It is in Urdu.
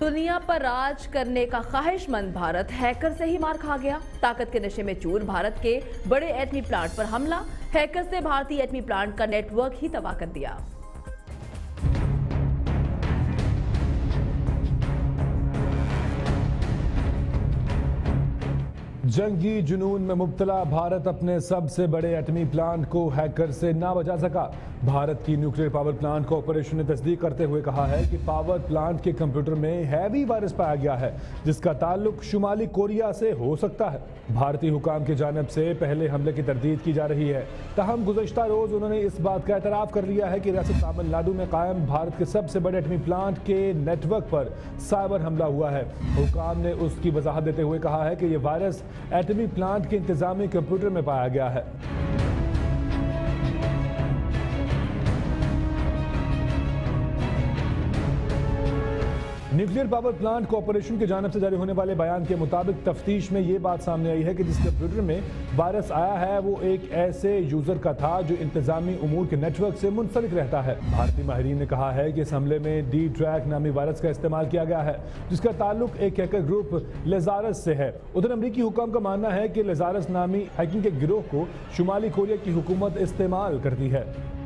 دنیا پر راج کرنے کا خواہش مند بھارت ہیکر سے ہی مار کھا گیا۔ طاقت کے نشے میں چور بھارت کے بڑے ایٹمی پلانٹ پر حملہ، ہیکرز نے بھارتی ایٹمی پلانٹ کا نیٹ ورک ہی تباہ کر دیا۔ جنگی جنون میں مبتلا بھارت اپنے سب سے بڑے ایٹمی پلانٹ کو ہیکر سے نہ بچا سکا۔ بھارت کی نیوکلیر پاور پلانٹ کارپوریشن نے تصدیق کرتے ہوئے کہا ہے کہ پاور پلانٹ کے کمپیوٹر میں ہیوی وائرس پایا گیا ہے جس کا تعلق شمالی کوریا سے ہو سکتا ہے۔ بھارتی حکام کی جانب سے پہلے حملے کی تردید کی جا رہی ہے، تاہم گزشتہ روز انہوں نے اس بات کا اعتراف کر لیا ہے کہ ریاست تامل ناڈو میں قائم بھارت کے سب سے بڑے ایٹمی پلانٹ کے نیٹ ورک پر سائبر حملہ ہوا ہے۔ حکام نے اس کی وضاحت دیتے ہوئے کہا ہے کہ یہ وائرس ایٹمی پلانٹ کے انتظامی کمپیوٹر میں پایا گیا ہے۔ نیوکلیر پاور پلانٹ کارپوریشن کی جانب سے جاری ہونے والے بیان کے مطابق تفتیش میں یہ بات سامنے آئی ہے کہ جس کمپیوٹر میں وائرس آیا ہے وہ ایک ایسے یوزر کا تھا جو انتظامی امور کے نیٹ ورک سے منسلک رہتا ہے۔ بھارتی ماہرین نے کہا ہے کہ اس حملے میں ڈی ٹریک نامی وائرس کا استعمال کیا گیا ہے جس کا تعلق ایک ہیکر گروپ لیزارس سے ہے۔ ادھر امریکی حکام کا ماننا ہے کہ لیزارس نامی ہیکنگ کے گروہ کو شمالی کوریا کی حکومت استعمال کرتی ہے۔